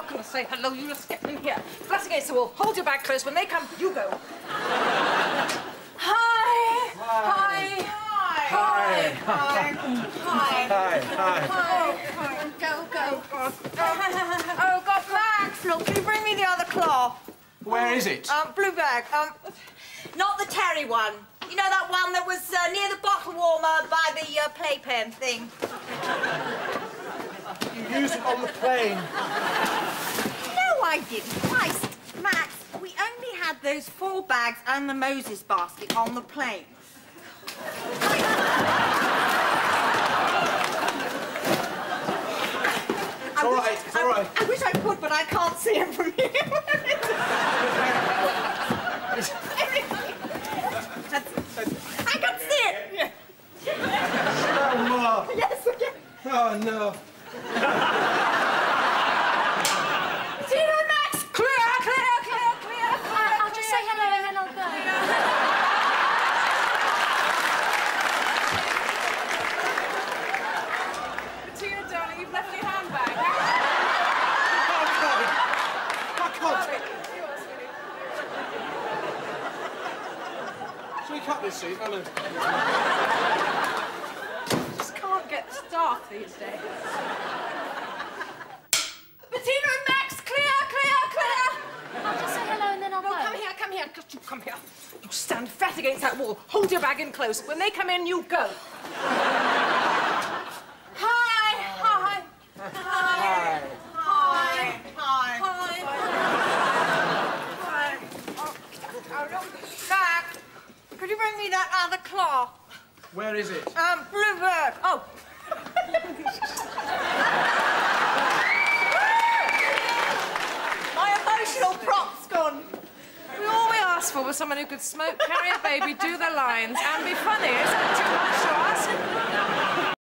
gonna say hello. You just get in here. Flat against the wall. Hold your bag close. When they come, you go. Hi. Hi. Hi. Hi. Hi. Hi. Go. Oh, God, Max, look, can you bring me the other claw? Where is it? Blue bag. Not the Terry one. You know that one that was near the bottle warmer by the playpen thing? You used it on the plane. No, I didn't. Christ, Max, we only had those 4 bags and the Moses basket on the plane. It's all right, it's all right. I wish I could, but I can't see him from here. I can see it. Oh, Ma. Yes, I can. Oh, no. Tina and Max, clear. I'll just say hello and then I'll go. Tina, darling, you've left your handbag. I can't. Shall we cut this seat, Alan? Just can't get staff these days. Bettina and Max, clear. I'll just say hello and then I'll go. Come here. Come here. You stand flat against that wall. Hold your bag in close. When they come in, you go. Hi. Max, could you bring me that other claw? Where is it? Blooper. Oh. My emotional prop's gone. All we asked for was someone who could smoke, carry a baby, do the lines, and be funny. Is that too much?